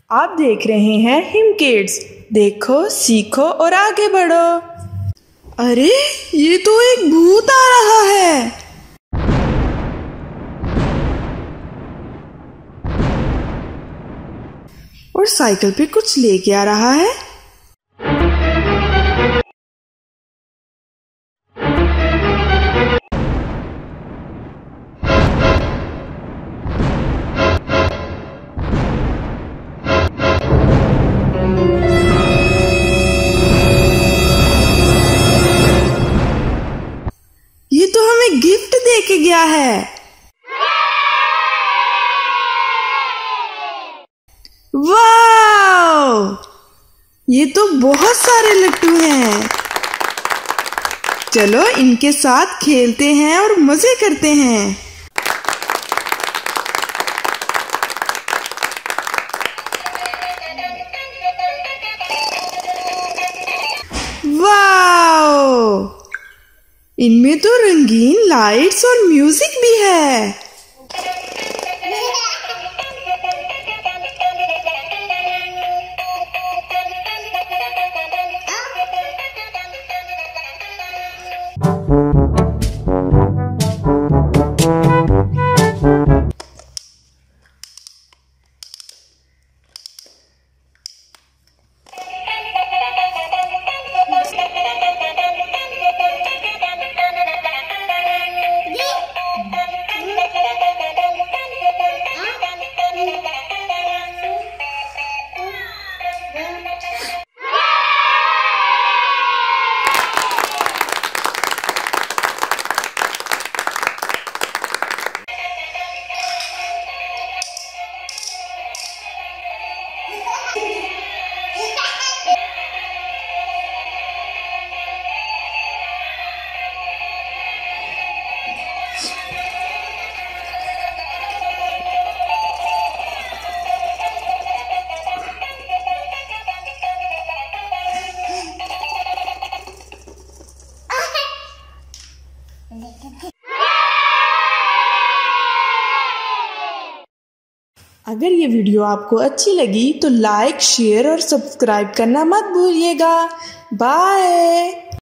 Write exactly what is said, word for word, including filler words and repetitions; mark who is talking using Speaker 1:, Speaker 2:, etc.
Speaker 1: आप देख रहे हैं हिम किड्स। देखो, सीखो और आगे बढ़ो। अरे ये तो एक भूत आ रहा है। और साइकिल पे कुछ लेके आ रहा है। ये तो हमें गिफ्ट दे के गया है। वाह! ये तो बहुत सारे लड्डू हैं। चलो इनके साथ खेलते हैं और मजे करते हैं। वाह! इनमें तो रंगीन लाइट्स और म्यूजिक भी है। अगर ये वीडियो आपको अच्छी लगी तो लाइक, शेयर और सब्सक्राइब करना मत भूलिएगा। बाय।